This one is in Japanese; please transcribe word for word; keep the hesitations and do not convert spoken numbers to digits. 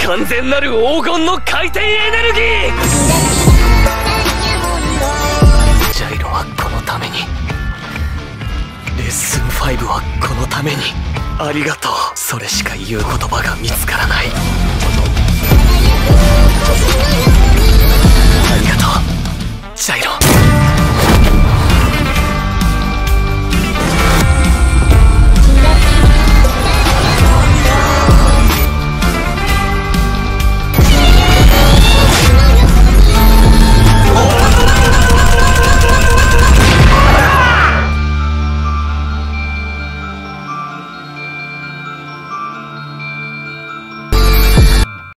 完全なる黄金の回転エネルギー。ジャイロはこのために、レッスンファイブはこのために。ありがとう。それしか言う言葉が見つからない。ありがとうジャイロ。